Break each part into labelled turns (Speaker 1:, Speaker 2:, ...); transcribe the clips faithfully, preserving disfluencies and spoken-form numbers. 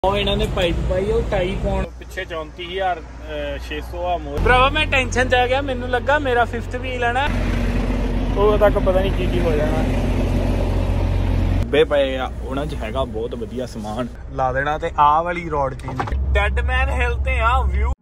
Speaker 1: इन्होंने पाइप पाई है ढाई पौंड पिछे चौंती हज़ार छे सौ आ मोर भरावा मैं टेंशन च आ गया। मैनू लगा मेरा फिफ्थ व्हील है ना उदों तक पता नहीं की की हो जाना। डब्बे पे आ उन्हां च हैगा बहुत वधिया समान ला देना ते आ वाली road change dead man hill ते आ व्यू।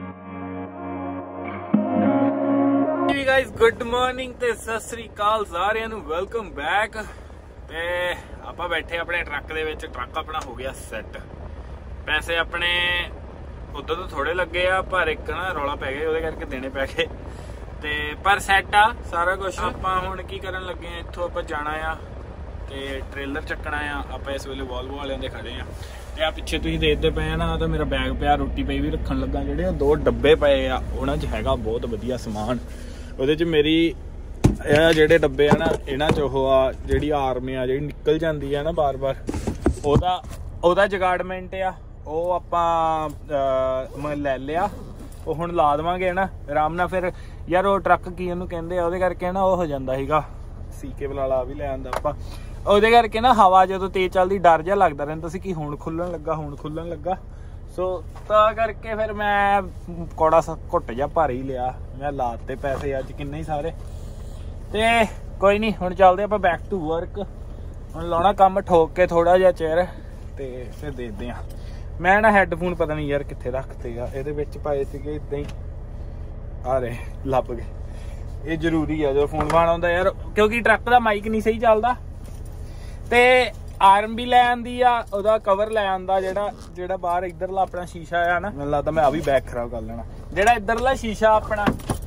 Speaker 1: गाइस गुड मॉर्निंग ते सत श्री अकाल सारिਆਂ ਨੂੰ वेलकम बैक। ते ਆਪਾਂ बैठे अपने ट्रक दे विच ट्रक अपना हो गया सैट। पैसे अपने उधर तो थोड़े लगे आ पर एक ना रौला पै गया ਉਹਦੇ करके देने पै गए ते पर सैट आ सारा कुछ। ਆਪਾਂ ਹੁਣ ਕੀ ਕਰਨ ਲੱਗੇ ਆ ਇੱਥੋਂ ਆਪਾਂ ਜਾਣਾ ਆ ਤੇ ट्रेलर ਚੱਕਣਾ ਆ। ਆਪਾਂ ਇਸ ਵੇਲੇ ਵੋਲਵੋ ਵਾਲਿਆਂ ਦੇ ਖੜੇ ਆ ਤੇ ਆ ਪਿੱਛੇ ਤੁਸੀਂ ਦੇਖਦੇ ਪਏ ਆ ਨਾ ਤਾਂ ਮੇਰਾ ਬੈਗ ਪਿਆ ਰੋਟੀ ਪਈ ਵੀ ਰੱਖਣ ਲੱਗਾ। ਜਿਹੜੇ ਦੋ ਡੱਬੇ ਪਏ ਆ ਉਹਨਾਂ 'ਚ ਹੈਗਾ ਬਹੁਤ ਵਧੀਆ ਸਮਾਨ। ਉਹਦੇ 'ਚ ਮੇਰੀ ਇਹ ਜਿਹੜੇ ਡੱਬੇ ਆ ਨਾ ਇਹਨਾਂ 'ਚ ਉਹ ਆ ਜਿਹੜੀ ਆਰਮ ਆ ਜਿਹੜੀ ਨਿਕਲ ਜਾਂਦੀ ਆ ਨਾ ਬਾਰ ਬਾਰ ਉਹਦਾ ਉਹਦਾ ਜਗਾੜਮੈਂਟ ਆ ਉਹ ਆਪਾਂ ਮੈਂ ਲੈ ਲਿਆ। ਉਹ ਹੁਣ ਲਾ ਦੇਵਾਂਗੇ ਨਾ ਆਰਾਮ ਨਾਲ। ਫਿਰ ਯਾਰ ਉਹ ਟਰੱਕ ਕੀ ਉਹਨੂੰ ਕਹਿੰਦੇ ਆ ਉਹਦੇ ਕਰਕੇ ਨਾ ਉਹ ਹੋ ਜਾਂਦਾ ਸੀਗਾ ਸੀ ਕੇਬਲ ਵਾਲਾ ਵੀ ਲੈ ਆਂਦਾ ਆਪਾਂ। ਉਹਦੇ ਕਰਕੇ ਨਾ ਹਵਾ ਜਦੋਂ ਤੇਜ਼ ਚੱਲਦੀ ਡਰ ਜਿਹਾ ਲੱਗਦਾ ਰਹਿੰਦਾ ਸੀ ਕਿ ਹੁਣ ਖੁੱਲਣ ਲੱਗਾ ਹੁਣ ਖੁੱਲਣ ਲੱਗਾ। ਸੋ ਤਾਂ ਕਰਕੇ ਫਿਰ ਮੈਂ ਕੌੜਾ ਸਾ ਘੁੱਟ ਜਿਹਾ ਭਰ ਹੀ ਲਿਆ। ਮੈਂ ਲਾਤੇ ਪੈਸੇ ਅੱਜ ਕਿੰਨੇ ਹੀ ਸਾਰੇ। ਤੇ ਕੋਈ ਨਹੀਂ ਹੁਣ ਚੱਲਦੇ ਆਪਾਂ ਬੈਕ ਟੂ ਵਰਕ। ਹੁਣ ਲਾਉਣਾ ਕੰਮ ਠੋਕ ਕੇ ਥੋੜਾ ਜਿਹਾ ਚਿਰ ਤੇ ਫਿਰ ਦੇਖਦੇ ਆ। ਮੈਂ ਨਾ ਹੈਡਫੋਨ ਪਤਾ ਨਹੀਂ ਯਾਰ ਕਿੱਥੇ ਰੱਖਤੇ ਆ ਇਹਦੇ ਵਿੱਚ ਪਾਏ ਸੀਗੇ ਇਦਾਂ ਹੀ ਆ ਰਹੇ ਲੱਭ ਗਏ। ਇਹ ਜ਼ਰੂਰੀ ਆ ਜਦੋਂ ਫੋਨ ਫਾਨ ਆਉਂਦਾ ਯਾਰ ਕਿਉਂਕਿ ਟਰੱਕ ਦਾ ਮਾਈਕ ਨਹੀਂ ਸਹੀ ਚੱਲਦਾ। ਤੇ ਆਰਮ ਵੀ ਲੈ ਆਂਦੀ ਆ ਉਹਦਾ ਕਵਰ ਲੈ ਆਂਦਾ ਜਿਹੜਾ ਜਿਹੜਾ ਬਾਹਰ ਇੱਧਰਲਾ ਆਪਣਾ ਸ਼ੀਸ਼ਾ ਆ ਨਾ ਮੈਨੂੰ ਲੱਗਦਾ ਮੈਂ ਆ ਵੀ ਬੈਕ ਖਰਾਬ ਕਰ ਲੈਣਾ। ਜਿਹੜਾ ਇੱਧਰਲਾ ਸ਼ੀਸ਼ਾ ਆਪਣਾ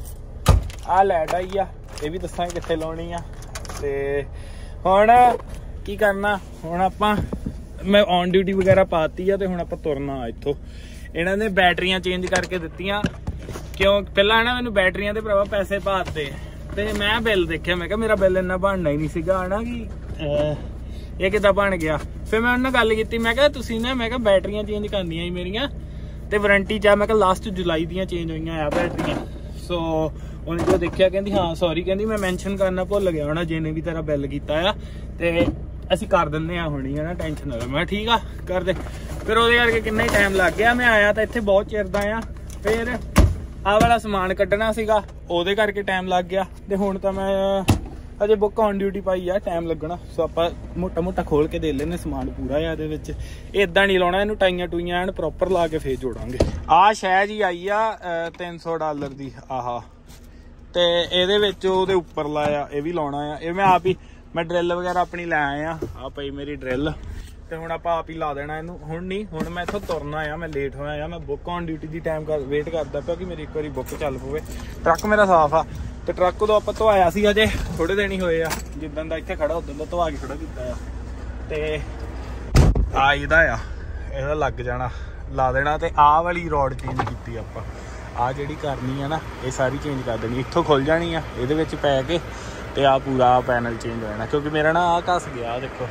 Speaker 1: ਆ ਲੈਟ ਆਈ ਆ ਇਹ ਵੀ ਦੱਸਾਂਗੇ ਕਿੱਥੇ ਲਾਉਣੀ ਆ। ਤੇ ਹੁਣ ਕੀ ਕਰਨਾ ਹੁਣ ਆਪਾਂ ਮੈਂ ਔਨ ਡਿਊਟੀ ਵਗੈਰਾ ਪਾਤੀ ਆ ਤੇ ਹੁਣ ਆਪਾਂ ਤੁਰਨਾ ਇੱਥੋਂ। ਇਹਨਾਂ ਨੇ ਬੈਟਰੀਆਂ ਚੇਂਜ ਕਰਕੇ ਦਿੱਤੀਆਂ ਕਿਉਂ ਪਹਿਲਾਂ ਨਾ ਮੈਨੂੰ ਬੈਟਰੀਆਂ ਦੇ ਭਰਾਵਾ ਪੈਸੇ ਪਾਤੇ ਤੇ ਮੈਂ ਬਿੱਲ ਦੇਖਿਆ ਮੈਂ ਕਿਹਾ ਮੇਰਾ ਬਿੱਲ ਇੰਨਾ ਬਣਨਾ ਹੀ ਨਹੀਂ ਸੀਗਾ ਹਨਾ ਕਿ ਇਹ ਕਿੱਦਾਂ ਬਣ ਗਿਆ। ਫਿਰ ਮੈਂ ਉਹਨਾਂ ਨਾਲ ਗੱਲ ਕੀਤੀ ਮੈਂ ਕਿਹਾ ਤੁਸੀਂ ਨਾ ਮੈਂ ਕਿਹਾ ਬੈਟਰੀਆਂ ਚੇਂਜ ਕਰਨੀਆਂ ਸੀ ਮੇਰੀਆਂ ਤੇ ਵਾਰੰਟੀ ਚ ਆ ਮੈਂ ਕਿਹਾ ਲਾਸਟ ਜੁਲਾਈ ਦੀਆਂ ਚੇਂਜ ਹੋਈਆਂ ਆ ਬੈਟਰੀਆਂ। ਸੋ ਉਹਨੇ ਜੋ ਦੇਖਿਆ ਕਹਿੰਦੀ ਹਾਂ ਸੌਰੀ ਕਹਿੰਦੀ ਮੈਂ ਮੈਂਸ਼ਨ ਕਰਨਾ ਭੁੱਲ ਗਿਆ ਹੋਣਾ ਜਿਹਨੇ ਵੀ ਤੇਰਾ ਬਿੱਲ ਕੀਤਾ ਆ ਤੇ ਅਸੀਂ ਕਰ ਦਿੰਦੇ ਆ ਹੁਣੀ ਹੈ ਨਾ ਟੈਨਸ਼ਨ ਨਾ ਲੈ। ਮੈਂ ਠੀਕ ਆ ਕਰਦੇ। ਫਿਰ ਉਹਦੇ ਕਰਕੇ ਕਿੰਨਾ ਹੀ ਟਾਈਮ ਲੱਗ ਗਿਆ। ਮੈਂ ਆਇਆ ਤਾਂ ਇੱਥੇ ਬਹੁਤ ਚਿਰ ਦਾ ਆ। ਫਿਰ ਆਹ ਵਾਲਾ ਸਮਾਨ ਕੱਢਣਾ ਸੀਗਾ ਉਹਦੇ ਕਰਕੇ ਟਾਈਮ ਲੱਗ ਗਿਆ ਤੇ ਹੁਣ ਤਾਂ ਮੈਂ ਅਜੇ ਬੁੱਕ ਔਨ ਡਿਊਟੀ ਪਾਈ ਆ ਟਾਈਮ ਲੱਗਣਾ। ਸੋ ਆਪਾਂ ਮੋਟਾ ਮੋਟਾ ਖੋਲ ਕੇ ਦੇ ਲੈਨੇ ਸਮਾਨ ਪੂਰਾ ਆ ਇਹਦੇ ਵਿੱਚ। ਇਦਾਂ ਨਹੀਂ ਲਾਉਣਾ ਇਹਨੂੰ ਟਾਈਆਂ ਟੂਈਆਂ ਐਨ ਪ੍ਰੋਪਰ ਲਾ ਕੇ ਫੇਰ ਜੋੜਾਂਗੇ। ਆਹ ਸ਼ੈ ਜੀ ਆਈ ਆ ਤਿੰਨ ਸੌ ਡਾਲਰ ਦੀ ਆਹ ਤੇ ਇਹਦੇ ਵਿੱਚ ਉਹਦੇ ਉੱਪਰ ਲਾਇਆ ਇਹ ਵੀ ਲਾਉਣਾ ਆ। ਇਹ ਮੈਂ ਆਪ ਹੀ ਮੈਂ ਡਰਿੱਲ ਵਗੈਰਾ ਆਪਣੀ ਲੈ ਆਇਆ ਆ ਪਈ ਮੇਰੀ ਡਰਿੱਲ ਤੇ ਹੁਣ ਆਪਾਂ ਆਪ ਹੀ ਲਾ ਦੇਣਾ ਇਹਨੂੰ। ਹੁਣ ਨਹੀਂ ਹੁਣ ਮੈਂ ਇੱਥੋਂ ਤੁਰਨਾ ਆ ਮੈਂ ਲੇਟ ਹੋਇਆ ਆ। ਮੈਂ ਬੁੱਕ ਔਨ ਡਿਊਟੀ ਦੀ ਟਾਈਮ ਕਰ ਵੇਟ ਕਰਦਾ ਪਿਆ ਕਿ ਮੇਰੀ ਇੱਕ ਵਾਰੀ ਬੁੱਕ ਚੱਲ ਪਵੇ। ਟਰੱਕ ਮੇਰਾ ਸਾਫ਼ ਆ ਤੇ ਟਰੱਕ ਉਦੋਂ ਆਪਾਂ ਧਵਾਇਆ ਸੀ ਅਜੇ ਥੋੜੇ ਦਿਨ ਹੀ ਹੋਏ ਆ ਜਿੱਦਾਂ ਦਾ ਇੱਥੇ ਖੜਾ ਉਦੋਂ ਦਾ ਧਵਾ ਕੇ ਖੜਾ ਕੀਤਾ ਆ। ਤੇ ਆ ਇਹਦਾ ਆ ਇਹਦਾ ਲੱਗ ਜਾਣਾ ਲਾ ਦੇਣਾ ਤੇ ਆਹ ਵਾਲੀ ਰੋਡ ਚੇਂਜ ਕੀਤੀ ਆਪਾਂ। ਆਹ ਜਿਹੜੀ ਕਰਨੀ ਆ ਨਾ ਇਹ ਸਾਰੀ ਚੇਂਜ ਕਰ ਦੇਣੀ ਇੱਥੋਂ ਖੁੱਲ ਜਾਣੀ ਆ ਇਹਦੇ ਵਿੱਚ ਪੈ ਕੇ ਤੇ ਆਹ ਪੂਰਾ ਪੈਨਲ ਚੇਂਜ ਹੋ ਜਾਣਾ ਕਿਉਂਕਿ ਮੇਰਾ ਨਾ ਆਹ ਘਸ ਗਿਆ ਦੇਖੋ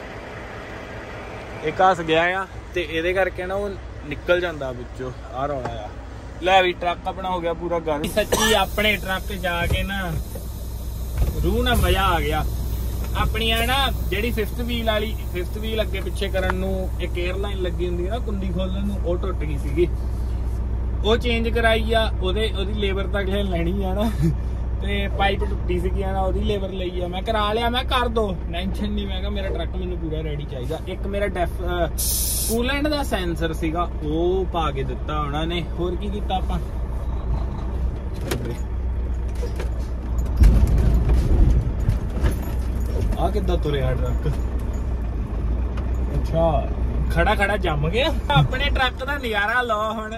Speaker 1: ਇਹ ਘਸ ਗਿਆ ਆ ਤੇ ਇਹਦੇ ਕਰਕੇ ਨਾ ਉਹ ਨਿਕਲ ਜਾਂਦਾ ਵਿੱਚੋਂ ਆਹ ਰੌਲਾ ਆ। ਲੈ ਵੀ ਟਰੱਕ ਆਪਣਾ ਹੋ ਗਿਆ ਪੂਰਾ ਗਰਮ। ਸੱਚੀ ਆਪਣੇ ਟਰੱਕ ਜਾ ਕੇ ਨਾ ਰੂਹ ਨਾਲ ਮਜ਼ਾ ਆ ਗਿਆ। ਆਪਣੀਆਂ ਨਾ ਜਿਹੜੀ ਫਿਫਥ ਵੀਲ ਵਾਲੀ ਫਿਫਥ ਵੀਲ ਅੱਗੇ ਪਿੱਛੇ ਕਰਨ ਨੂੰ ਇੱਕ ਏਅਰਲਾਈਨ ਲੱਗੀ ਹੁੰਦੀ ਨਾ ਕੁੰਡੀ ਖੋਲਣ ਨੂੰ ਉਹ ਟੁੱਟ ਗਈ ਸੀਗੀ। ਉਹ ਚੇਂਜ ਕਰਾਈ ਆ ਉਹਦੇ ਉਹਦੀ ਲੇਬਰ ਤਾਂ ਕਿਸੇ ਲੈਣੀ ਆ ਨਾ ਤੇ ਪਾਈਪ ਟੁੱਟੀ ਸੀਗੀ ਨਾ ਉਹਦੀ ਲੇਬਰ ਲਈ ਆ। ਮੈਂ ਕਰਾ ਲਿਆ ਮੈਂ ਕਰ ਦੋ ਟੈਨਸ਼ਨ ਨਹੀਂ। ਮੈਂ ਕਿਹਾ ਮੇਰਾ ਟਰੱਕ ਮੈਨੂੰ ਪੂਰਾ ਰੈਡੀ ਚਾਹੀਦਾ। ਇੱਕ ਮੇਰਾ ਡੈਫ ਕੂਲੈਂਟ ਦਾ ਸੈਂਸਰ ਸੀਗਾ ਉਹ ਪਾ ਕੇ ਦਿੱਤਾ ਉਹਨਾਂ ਨੇ। ਹੋਰ ਕੀ ਕੀਤਾ ਆਪਾਂ ਆ ਕਿੱਦਾਂ ਤੁਰਿਆ ਟਰੱਕ। ਅੱਛਾ ਖੜਾ ਖੜਾ ਜੰਮ ਗਿਆ। ਆਪਣੇ ਟਰੱਕ ਦਾ ਨਜ਼ਾਰਾ ਲਓ ਹੁਣ।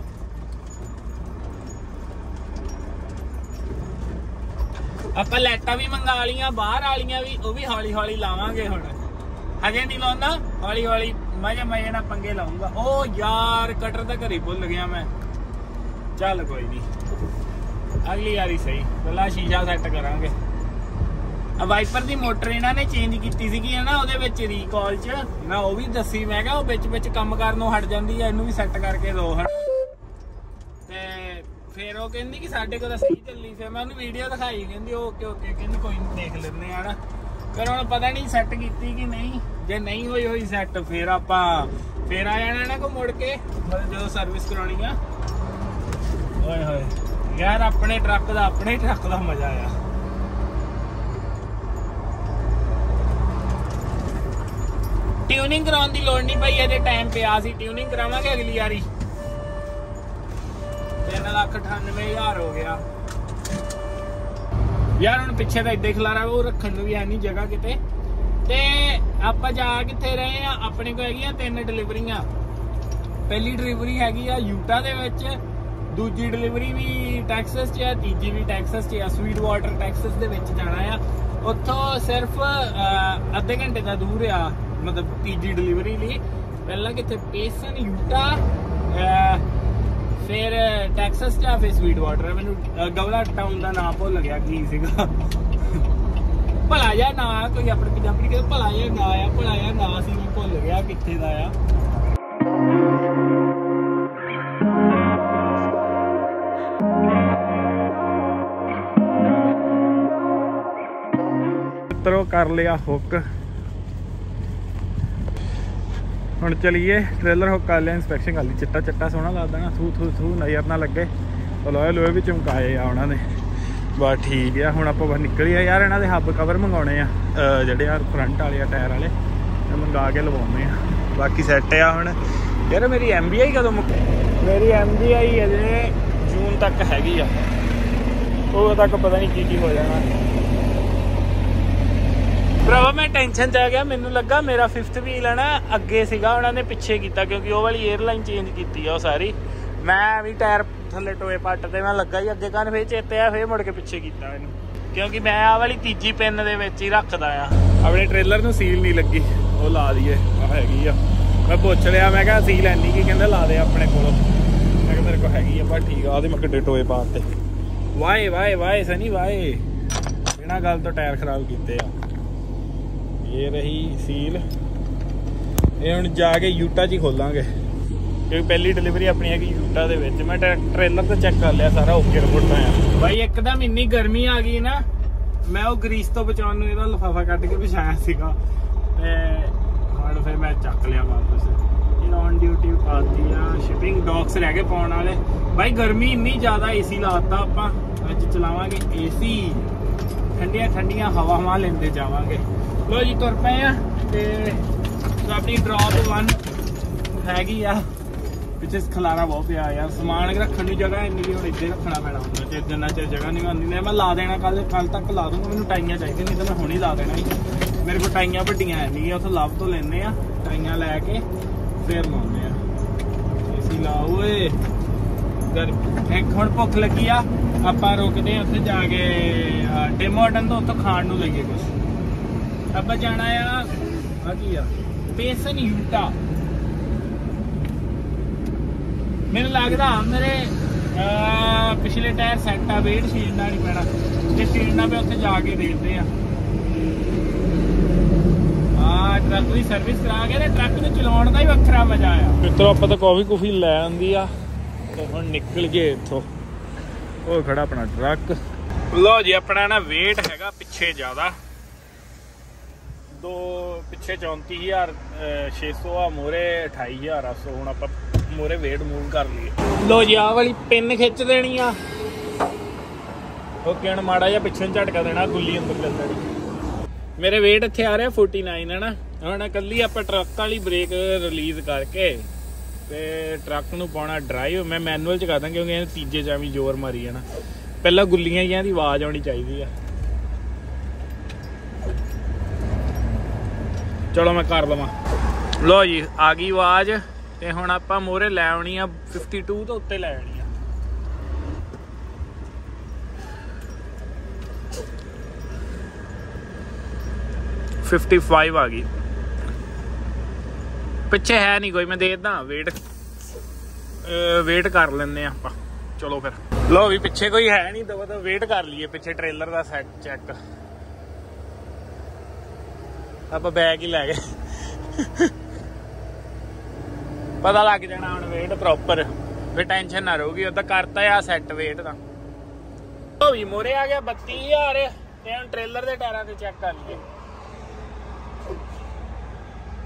Speaker 1: ਆਪਾਂ ਲਾਈਟਾਂ ਵੀ ਮੰਗਾ ਲੀਆਂ ਬਾਹਰ ਵਾਲੀਆਂ ਵੀ ਉਹ ਵੀ ਹੌਲੀ ਹੌਲੀ ਲਾਵਾਂਗੇ। ਹੁਣ ਹਜੇ ਨਹੀਂ ਲਾਉਣਾ ਹੌਲੀ ਹੌਲੀ ਮਜ਼ੇ ਮਜ਼ੇ ਨਾਲ ਪੰਗੇ ਲਾਉਂਗਾ। ਉਹ ਯਾਰ ਕਟਰ ਤਾਂ ਘਰੇ ਭੁੱਲ ਗਿਆ ਮੈਂ। ਚੱਲ ਕੋਈ ਨਹੀਂ ਅਗਲੀ ਵਾਰੀ ਸਹੀ ਪਹਿਲਾਂ ਸ਼ੀਸ਼ਾ ਸੈੱਟ ਕਰਾਂਗੇ। ਵਾਈਪਰ ਦੀ ਮੋਟਰ ਇਹਨਾਂ ਨੇ ਚੇਂਜ ਕੀਤੀ ਸੀਗੀ ਨਾ ਉਹਦੇ ਵਿੱਚ ਰੀਕਾਲ ਚ ਮੈਂ ਉਹ ਵੀ ਦੱਸੀ। ਮੈਂ ਕਿਹਾ ਉਹ ਵਿੱਚ ਵਿੱਚ ਕੰਮ ਕਰਨੋਂ ਹਟ ਜਾਂਦੀ ਆ ਇਹਨੂੰ ਵੀ ਸੈੱਟ ਕਰਕੇ ਦੋ ਹਟ। ਤੇ ਫਿਰ ਉਹ ਕਹਿੰਦੀ ਕਿ ਸਾਡੇ ਕੋਲ ਤਾਂ ਸਹੀ ਚੱਲੀ। ਫਿਰ ਮੈਂ ਉਹਨੂੰ ਵੀਡੀਓ ਦਿਖਾਈ ਕਹਿੰਦੀ ਓਕੇ ਓਕੇ ਕਹਿੰਦੀ ਕੋਈ ਨਹੀਂ ਦੇਖ ਲੈਂਦੇ ਆ ਨਾ। पर हुण पता नहीं सैट कीती कि नहीं। जे नहीं हुई हुई सैट फिर आपां फिर आ जाना ना को मुड़ के मतलब जो सर्विस करानी आ। ओए होए यार अपने ट्रक का अपने ट्रक का मजा आया। ट्यूनिंग कराने की लोड़ नहीं पई, अजे टाइम पे आ सी ट्यूनिंग करावांगे अगली बारी। तीन लाख अठानवे हज़ार हो गया यार। हुण पिछे तो इदा खिलारा वो रखण नूं भी है नहीं जगह किते। ते आपां जा कित्थे रहे आ, अपने को हैगियां तीन डिलीवरियां। पहली डिलीवरी हैगी आ यूटा दे विच, दूजी डिलीवरी भी टैक्सस च है, तीजी भी टैक्सस च है। स्वीट वाटर टैक्सस दे विच जाना आ। उत्थों सिर्फ अद्धे घंटे का दूर आ मतलब तीजी डिलीवरी लिए। पहला कित्थे पेसन यूटा, फिर टैक्सस च, फिर स्वीट वाटर। मैनू गवला टाउन का नाम भुल गया की सीगा। भला जा ना कोई अपने पंजाबी कहते भला जा ना आ, भला जा ना सी मैं भुल गया कित्थे दा आ। मित्रों कर लिया हुक, हुण चलीए ट्रेलर हुक कर लिया, इंस्पैक्शन कर ली। चिट्टा चिट्टा सोहना लगदा ना, थू थू थू नज़र ना लगे। लोहे लोहे भी चमकाए आ उन्होंने, बस ठीक है। हुण आपां बस निकली है यार। इन्हां दे हब कवर मंगाने आ जिहड़े यार फ्रंट वाले आ टायर वाले, मंगा के लवाउने आ। बाकी सैट आ हुण यार। मेरी एम बी आई कदों मुक्की? मेरी एम बी आई अजे जून तक हैगी आ, उदों तक पता नहीं की की हो जाना। भरावा मैं टेंशन च आ गया, मैनू लगा मेरा फिफ्थ व्हील है ना अगे सीगा, उन्होंने पिछे किया क्योंकि वो वाली एयरलाइन चेंज की है सारी। मैं भी टायर थले टोए पट ते मैं लगा ही अगे कन, फिर चेते आया फिर मुड़ के पिछे किया मैनू, क्योंकि मैं आ वाली तीजी पिन दे विच ही रखदा आ। अपने ट्रेलर नूं सील नहीं लगी, वो ला दीए हैगी आ। मैं पुछ लिया, मैं कहा सील है नहीं, कि कहंदा ला दे अपने कोल। मैं कहा मेरे को हैगी आ, पर ठीक आ। मैं किड्डे टोए पाते, वाए वाए वाए सनी वाए, बिना गल तो टायर खराब किए आ। ये रही सील, ये हुण जाके यूटा च ही खोलांगे क्योंकि पहली डिलीवरी अपनी है कि यूटा दे विच। मैं ट्रेलर तो चेक कर लिया सारा, ओके रिपोर्ट है भाई। एकदम इन्नी गर्मी आ गई ना, मैं वो ग्रीस तो बचाने नूं इहदा लिफाफा कट के बिछाया सीगा ते हुण फिर मैं चक लिया वापस। ये ऑन ड्यूटी पाती आ, शिपिंग डॉक्स रह गए पाउण वाले। भाई गर्मी इन्नी ज्यादा, एसी लाता आपां अज चलावांगे एसी, ठंडिया ठंडिया हवावां लेंदे जावांगे। लो जी तुर पे आ ते अपनी ड्रॉप वन हैगी आ। पिछे खलारा बहुत पिया यार, समान रखने की जगह इन्नी भी, इधे रखना पैना होंगे चेर जिन्ना चेर जगह नहीं आती। मैं ला देना कल कल तक ला दूंगा, मैंने टाइयां चाहिए नहीं तो मैं हुणे ला देना ही। मेरे को टाइयां वड्डियां है नहीं, उत्थों लव तो लेने आ टाइयां लैके फिर लाने आ। एसी लाओ एक हुण भुख लगी आ, आपां रुकदे उत्थे जाके टिम हार्टन तो उत्थों खाण नूं लईए कुछ। आपां जाना आ की आ पेसन यूटा। मैनू लगता मेरे पिछले टायर सैट आ, वेट छीड़ना नहीं पैना, जे छीड़ना पे उत्थे जाके देखते हैं। हाँ ट्रक की सर्विस करा के ट्रक नूं चलाउण दा ही वखरा मजा आया। मित्रों आपां तां कॉफी कुफी लै आंदी आ ते हुण निकल गए इत्थों। वो खड़ा अपना ट्रक। लो जी अपना ना वेट हैगा पिछे ज़्यादा, दो पिछे चौंती हज़ार छे सौ आ, मोहरे अठाई हज़ार आ सौ। हुण आपां मोरे वेट मूव कर लिए। लो जी आ वाली पिन खिंच देनी आ, ओके। हुण माड़ा जिहा पिछों झटका देना, गुल्ली अंदर चल जानी। मेरे वेट इत्थे आ रहा फोर्टी नाइन है ना। हुण कल्ली आपां ट्रक वाली ब्रेक रिलीज करके ते ट्रक नूं पाउणा ड्राइव। मैं मैनुअल च करदा क्योंकि तीजे च भी जोर मारी जाना। पहला गुल्लियां जिहां दी आवाज़ आउणी चाहीदी आ। चलो मैं कर लवां। लो जी आ गई आवाज़ ते हुण आपां मोहरे लै आउणी आ फिफ्टी टू तो उत्ते लै आउणी आ। फिफ्टी फाइव आ गई, पिछे है नहीं कोई, मैं देखदा वेट वेट कर लें आप। चलो फिर लो भी पिछे कोई है नहीं, दबा तो वेट कर लीए पिछे ट्रेलर का सैट चेक। आप बैग ही लै गए, पता लग जाना हम वेट प्रॉपर, फिर टेंशन ना रहूगी। उदा करता है सैट वेट का। तो भी मोरे आ गया बत्ती हज़ार। ट्रेलर के टायरों से चेक कर लीए,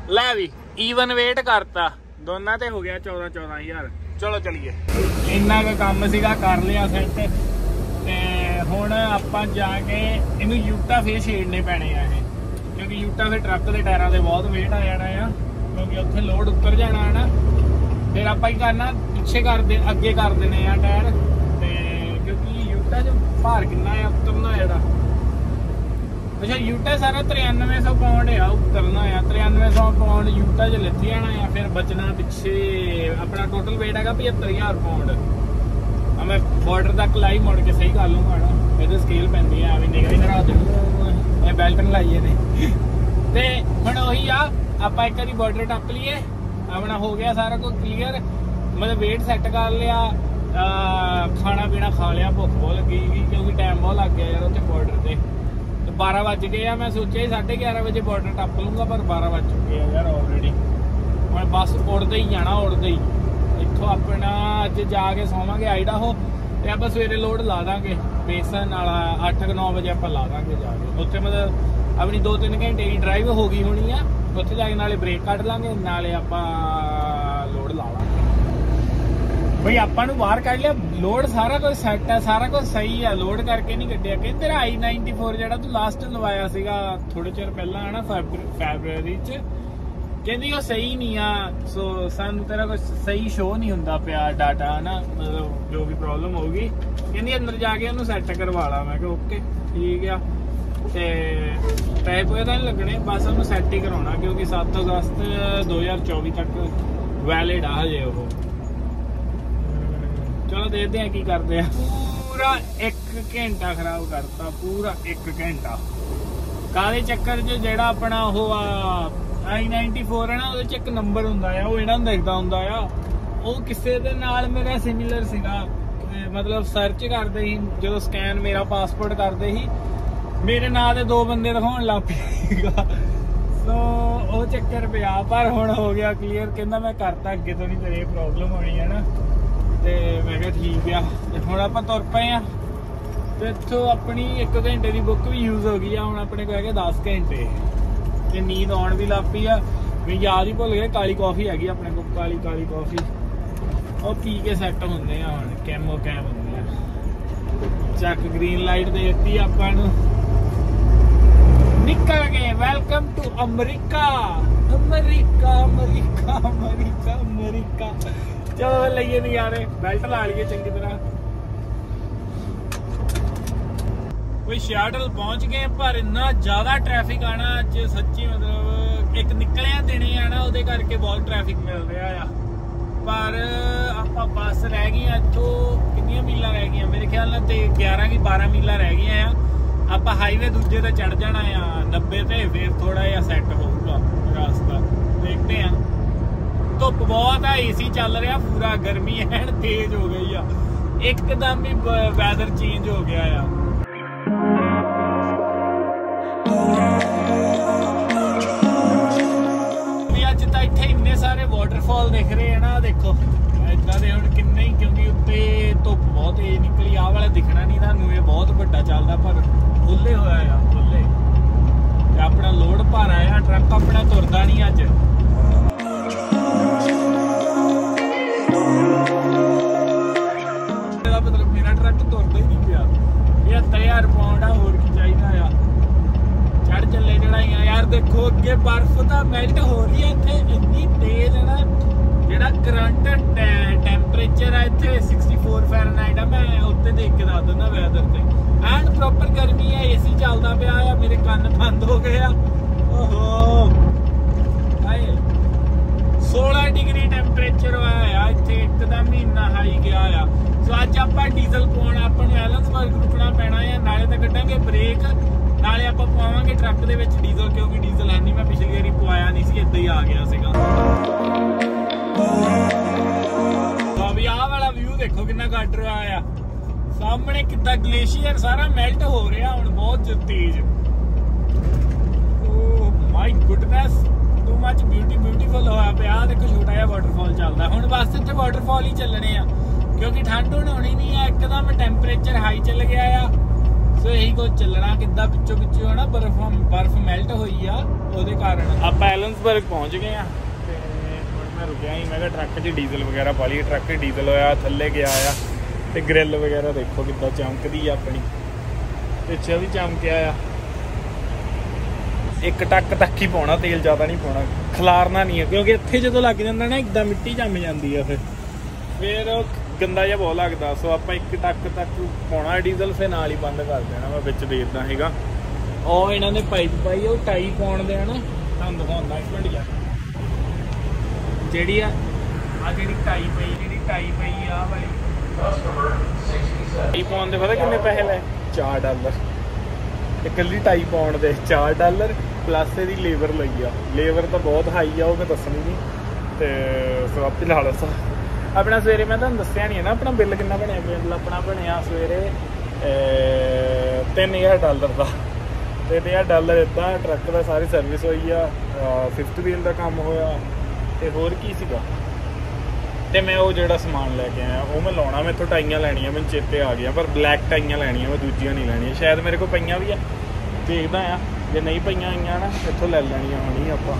Speaker 1: ਲੈ ਵੀ ਈਵਨ ਵੇਟ ਕਰਤਾ ਦੋਨਾਂ ਤੇ हो गया चौदह चौदह हज़ार। चलो चलिए इन्ना का काम सीगा कर लिया सैट ते हुण आपां जाके इनू यूटा फिर छेड़ने पैने आ ये क्योंकि यूटा फिर ट्रक के टायरां ते बहुत वेट आ जाना है क्योंकि उत्थे लोड उतर जाना है ना। फिर आपां की करना पिछे कर दे अगे कर देने आ टायर ते क्योंकि यूटा च भार किन्ना है उतरना जेड़ा अच्छा यूटा सारा तिरानवे सौ पाउंड है उतरना है तिरानवे सौ पाउंड यूटा च लिथी जाना है फिर बचना पिछे अपना टोटल वेट है पचहत्तर हज़ार पाउंड। मैं बॉर्डर तक लाई मुड़ के सही कर लूँगा ना ये स्केल पैंदी है भी निगरी करा दे बेल्ट लाइए ने ते हुण ओही आ आपां एक बारी बॉर्डर टप लीए अपना हो गया सारा कुछ क्लीयर मतलब वेट सैट कर लिया खाना पीना खा लिया भुख बहुत लगी क्योंकि टाइम बहुत लग गया यार उत्थे बॉर्डर ते बारह बज गए आ। मैं सोचा ही साढ़े ग्यारह बजे बॉर्डर टप लूँगा पर बारह बज चुके हैं यार ऑलरेडी। मैं बस उड़ते ही जाना उड़ते ही इतों अपना अज जाके सोवांगे आइडाहो ते आप सवेरे लोड ला देंगे बेसन वाला अठ नौ बजे आप ला देंगे जाके उत्थे मतलब अपनी दो तीन घंटे की ड्राइव हो गई होनी आ उत्थे जाके नाले ब्रेक कट लाँगे नाले आपां लोड ला लाँगे भाई आपां नूं बाहर कढ लिया लोड सारा कुछ सैट है सारा कुछ सही है लोड करके नहीं कटिया कि तेरा आई नाइनटी फोर जो तू लास्ट लवाया सीगा थोड़े चिर पहला है ना फैबररी च कहती वो सही नहीं आ सो सानू तेरा कुछ सही शो नहीं होंदा पिया डाटा है ना मतलब जो भी प्रॉब्लम होगी कहती अंदर जाके उन्होंने सैट करवा ला। मैं ओके ठीक है ते पैसे पूरे तो नहीं लगने बस उन्होंने सैट ही करवाना क्योंकि सत्त अगस्त दो हज़ार चौबी तक वैलिड आ हजे वो। चलो देखते हैं की करते हैं। पूरा एक घंटा खराब करता पूरा एक घंटा काले चक्कर च जेड़ा अपना वो आई नाइनटी फोर है ना वो एक नंबर हुंदा है वो इन्हां दिखदा हुंदा आ वो किसी दे नाल मेरा सिमिलर सीगा मतलब सर्च करते ही जो स्कैन मेरा पासपोर्ट करते ही मेरे नाल दे दो बंदे दिखाउण लग पिया सो वो चक्कर पिया पर हुण हो गया क्लीयर कहंदा मैं करता अगे तो नहीं तेरी प्रॉब्लम होनी है ना ते मैं कहा ठीक है हुण आपां तुर पए आ ते इत्थों अपनी एक घंटे की बुक भी यूज हो गई है हुण अपने को है दस घंटे ते नींद आउण भी लग पई आ मैं याद ही भुल गया काली कॉफी हैगी अपने को काली काली कॉफी वो पी के सैट होंदे आ हुण कैमो कैम होंदे आ चक ग्रीन लाइट दे दित्ती आपां नूं निकल गए वेलकम टू अमरीका अमरीका अमरीका अमरीका अमरीका। चलो लइए नज़ारे बेल्ट ला लिए चंगी तरह कोई शियाटल पहुंच गए पर इन्ना ज्यादा ट्रैफिक आना अज सच्ची मतलब एक निकलिया दिने आना उहदे करके बहुत ट्रैफिक मिल रहा है पर आप बस रह गई इतों कितनी मील रह गई मेरे ख्याल नाल ते ग्यारह की बारह मील रह गई आप हाईवे दूजे ते चढ़ जाना आ नब्बे ते फिर थोड़ा जिहा सैट होगा रास्ता देखते हैं। धुप बहुत है एसी चल रहा पूरा गर्मी है तेज हो गई आ एकदम ही वैदर चेंज हो गया आ। अज तो इतने इन्ने सारे वाटरफॉल दिख रहे हैं ना देखो इदा दे हुण किन्ने ही क्योंकि उत्ते धुप बहुत तेज निकली आ वाला दिखना नहीं थानू ये बहुत बड़ा चलदा पर खुले होया आ खुले अपना लोड भारा आ ट्रक अपना तुरदा नहीं अज मतलब मेरा ट्रक तुरदा ही नहीं पिया पचहत्तर हज़ार पाउंड आ होर की चाहिदा आ चढ़ चले चढ़ाइयां यार देखो अगे बर्फ तो मेल्ट हो रही है इत्थे इन्नी तेज है ना जेड़ा करंट टैंपरेचर है इत्थे सिक्सटी फोर फैरनहाइट है मैं उत्ते देख के दस दिंदा वैदर ते एंड प्रॉपर गर्मी है एसी चलदा पिया आ मेरे कन्न बंद हो गए आ ओहो हाय सोलह डिग्री टैंपरेचर होया इत्थे एकदम ही इन्ना हाई गया आ सो अज आपां डीजल पाउण आपां नूं एलन्सबर्ग रुकना पैना है नाले तो कड्डांगे ब्रेक नाले आपां पवावांगे ट्रक दे विच डीजल क्योंकि डीजल है नहीं मैं पिछली वारी पवाया नहीं सी इदां ही आ गया सीगा। तो अभी आ वाला व्यू देखो कितना कट रहा है सामने कितना ग्लेशियर सारा मेल्ट हो रहा हुण बहुत तेज oh my goodness too much beauty beautiful होया पिया देखो छोटा जिहा वाटरफॉल चलदा हुण बस इत्थे वाटरफॉल ही चलने आ क्योंकि ठंड होनी नहीं है एकदम टैंपरेचर हाई चल गया आ सो यही कुछ चलना किदा पिछो पिछो है ना बर्फ बर्फ मेल्ट हुई आ ਉਹਦੇ ਕਾਰਨ ਆਪਾਂ ਐਲਨਸਬਰਗ ਪਹੁੰਚ ਗਏ ਆ ਤੇ ਹੁਣ ਮੈਂ ਰੁਕਿਆ ਹੀ ਮੈਂ ਕਿਹਾ ਟਰੱਕ 'ਚ ਡੀਜ਼ਲ ਵਗੈਰਾ ਪਾ ਲਈ ਟਰੱਕ 'ਚ ਡੀਜ਼ਲ ਹੋਇਆ ਥੱਲੇ ਗਿਆ ਆ ਤੇ ਗ੍ਰਿਲ ਵਗੈਰਾ ਦੇਖੋ ਕਿੱਦਾਂ ਚਮਕਦੀ ਆ ਆਪਣੀ ਪਿੱਛੇ ਵੀ ਚਮਕਿਆ ਆ ਇੱਕ ਟੱਕ ਤੱਕ ਹੀ ਪਾਉਣਾ ਤੇਲ ਜ਼ਿਆਦਾ ਨਹੀਂ ਪਾਉਣਾ ਖਲਾਰਨਾ ਨਹੀਂ ਹੈ ਕਿਉਂਕਿ ਇੱਥੇ ਜਦੋਂ ਲੱਗ ਜਾਂਦਾ ਨਾ ਇੱਦਾਂ ਮਿੱਟੀ ਜੰਮ ਜਾਂਦੀ ਆ ਫਿਰ ਫਿਰ ਗੰਦਾ ਜਿਹਾ ਬਹੁਤ ਲੱਗਦਾ ਸੋ ਆਪਾਂ ਇੱਕ ਟੱਕ ਤੱਕ ਪਾਉਣਾ ਡੀਜ਼ਲ ਫਿਰ ਨਾਲ ਹੀ ਬੰਦ ਕਰ ਦੇਣਾ ਮੈਂ ਵਿੱਚ ਦੇ ਇੱਦਾਂ ਹੈਗਾ ਉਹ ਇਹਨਾਂ ਨੇ ਪਾਈਪ ਪਾਈ ਉਹ ਟਾਈ ਪਾਉਣ ਦੇ ਨਾ ਤੁਹਾਨੂੰ ਦਿਖਾਉਂਦਾ ਇੱਕ ਮਿੰਟ ਯਾਰ ਜਿਹੜੀ ਆ ਆ ਜਿਹੜੀ ਟਾਈ ਪਈ ਜਿਹੜੀ ਟਾਈ ਪਈ ਆ ਵਾਲੀ ਟਾਈ ਪਾਉਣ ਦੇ ਪਤਾ ਕਿੰਨੇ ਪੈਸੇ ਲੈ ਚਾਰ ਡਾਲਰ ਇਕੱਲੀ ਟਾਈ ਪਾਉਣ ਦੇ ਚਾਰ ਡਾਲਰ ਪਲੱਸ ਇਹਦੀ ਲੇਬਰ ਲਈ ਆ ਲੇਬਰ ਤਾਂ ਬਹੁਤ ਹਾਈ ਆ ਉਹ ਮੈਂ ਦੱਸਣੀ ਨਹੀਂ ਤੇ ਸੋ ਆਪੇ ਲਾ ਲਓ अपना सवेरे मैं तुहानूं दस्सिया नहीं है ना अपना बिल कितना बनया बिल अपना बनया सवेरे तीन हज़ार डॉलर का तीन हज़ार डॉलर इदा ट्रक का सारी सर्विस हुई आ फिफ्थ व्हील का काम होया ते होर की सीगा ते मैं वो जिहड़ा समान लैके आया वो मैं लाउणा मैं इत्थों टाइयां लैणियां मैनूं चेते आ गया पर ब्लैक टाइयां लैणियां मैं दूजियां नहीं लैणियां शायद मेरे कोल पईयां भी आ देखदा आ जे नहीं पईयां आईयां ना इत्थों लै लैणियां होणी आपां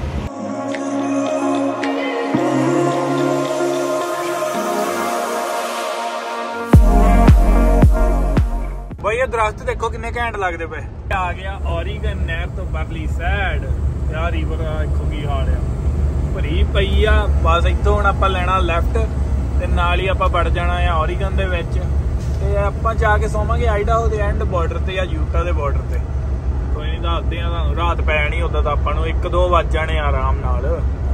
Speaker 1: भाई ये दरख्त देखो किन्ने घैंट लगते पे आ गया ओरीगन नहर तो परली साइड यार रिवर देखो की हाल है भरी पई आ बस इत्थों हुण आपां लैणा लैफ्ट ते नाल ही आपां वड़ जाना है ओरीगन दे विच ते आपां जाके सोवांगे आइडाहो दे एंड बॉर्डर ते या यूटा दे बॉर्डर ते कोई नहीं दसदे आ तुहानूं रात पैणी उदां तां आपां नूं एक दो वज जाने आराम नाल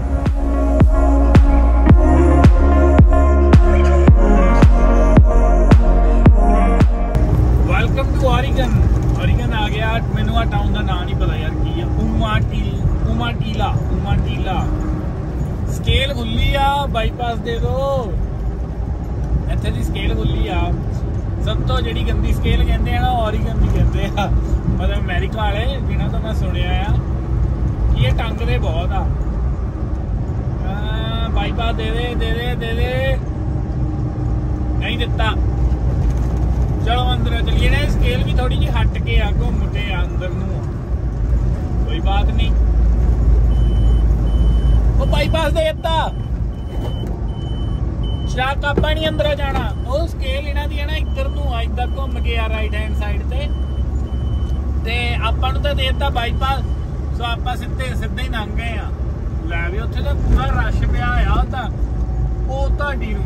Speaker 1: वेलकम टू ओरीगन ओरीगन आ गया मैनू आ टाउन का नाम नहीं पता यार की है उमाटील उमाटीला उमाटीला स्केल खुली आ बाईपास दे दो इत्थे दी स्केल खुली आ सब तो जिहड़ी गंदी स्केल कहंदे आ ना ओरीगन दी कहंदे आ मतलब अमेरिका वाले जिन्हां तो मैं सुनिया आ कि ये टंगदे बहुत आ बाईपास दे दे दे दे दे दे नहीं दिता चलो अंदर चलिए ना स्केल भी थोड़ी जी हट के आ घूम के अंदर नूं कोई बात नहीं वो बाईपास दे दिता शराक आपा नहीं अंदर जाना वो स्केल इन्हां दी है ना इधर नूं आ इधर घूम के आ राइट हैंड साइड ते ते आपां नूं तां दे दिता बाईपास सो आपां सीधे सीधे ही लंघ गए आ लै भी उत्थे तां पूरा रश पिया आ तां ਉਹ ਤੁਹਾਡੀ ਨੂੰ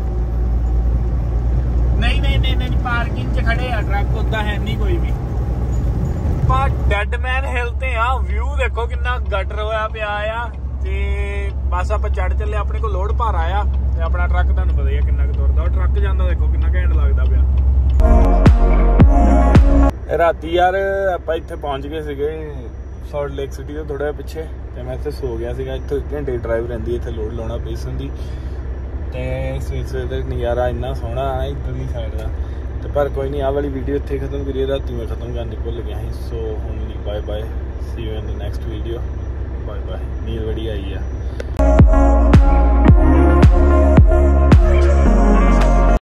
Speaker 1: नहीं नहीं नहीं नहीं पार्किंग च खड़े आ ट्रक उदा है नहीं कोई भी पर डेड मैन हिल ते आ व्यू देखो कितना गटर होया पिया आ ते बस आप चढ़ चले अपने को लोड भारा आ ते अपना ट्रक तुहानूं पता ही किन्ना तुरदा और ट्रक जांदा देखो किन्ना घैंट लगदा पिया राती यार आपां इत्थे पहुंच गए सीगे सॉल्ट लेक सिटी तो थोड़ा पिछे ते मैं इत्थे सो गया सीगा इत्थे एक घंटे ड्राइव रहिंदी इत्थे लोड लाउणा पेसन दी ਤੇ ਸਵੇਰ ਸਵੇਰ ਦਾ ਨਜ਼ਾਰਾ ਇੰਨਾ ਸੋਹਣਾ ਆ ਇੱਧਰਲੀ ਸਾਈਡ ਦਾ ਤੇ ਪਰ ਕੋਈ ਨਹੀਂ ਆਹ ਵਾਲੀ ਵੀਡੀਓ ਇੱਥੇ ਖਤਮ ਕਰੀਏ ਰਾਤੀ ਮੈਂ ਖਤਮ ਕਰਨੀ ਭੁੱਲ ਗਿਆ ਸੀ ਸੋ ਹੁਣ ਲਈ bye bye see you in the next video bye bye ਨੀਂਦ ਬੜੀ ਆਈ ਆ